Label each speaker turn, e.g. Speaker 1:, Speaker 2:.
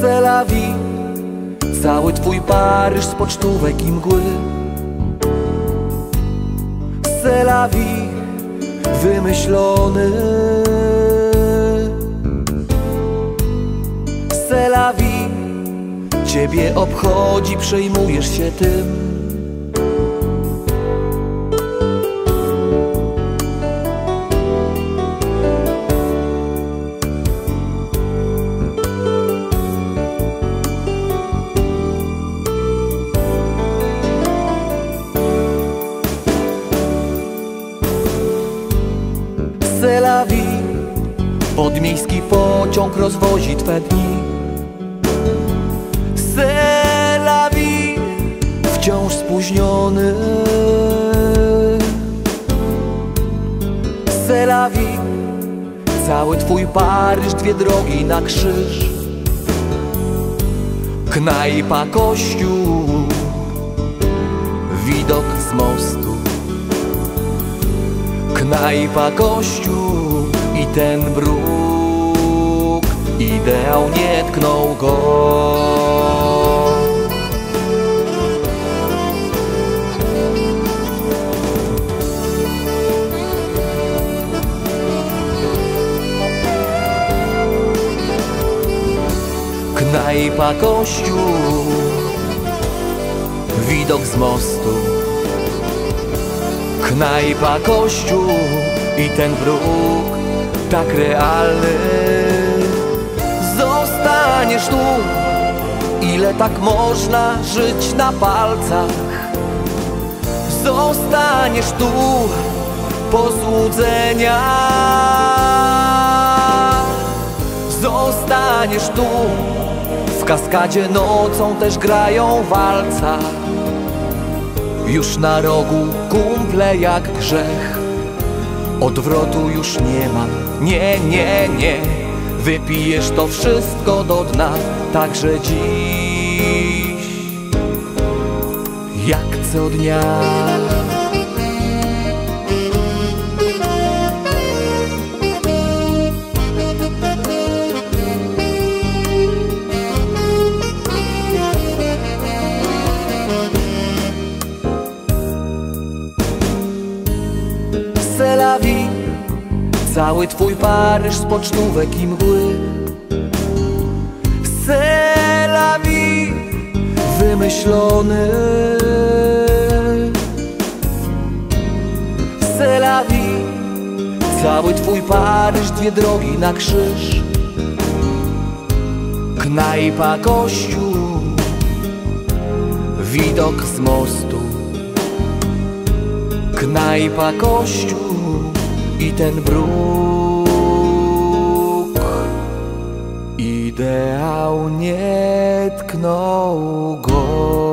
Speaker 1: C'est la vie, cały twój Paryż z pocztówek i mgły. C'est la vie, wymyślony. C'est la vie, ciebie obchodzi, przejmujesz się tym. C'est la vie, podmiejski pociąg rozwozi twe dni. C'est la vie, wciąż spóźniony. C'est la vie, cały twój Paryż, dwie drogi na krzyż. Knajpa, kościół, widok z mostu. Knajpa, kościół i ten bruk, ideał nie tknął go. Knajpa, kościół, widok z mostu. Knajpa, kościół i ten bruk tak realny. Zostaniesz tu, ile tak można żyć na palcach. Zostaniesz tu, pozłudzenia. Zostaniesz tu, w kaskadzie nocą też grają walca. Już na rogu kumple jak grzech. Odwrotu już nie ma, nie, nie, nie. Wypijesz to wszystko do dna, także dziś, jak co dnia. C'est la vie, cały twój Paryż z pocztówek i mgły. C'est la vie, wymyślony. C'est la vie, cały twój Paryż, dwie drogi na krzyż. Knajpa, kościół, widok z mostu. Knajpa, kościół i ten bruk, ideał nie tknął go.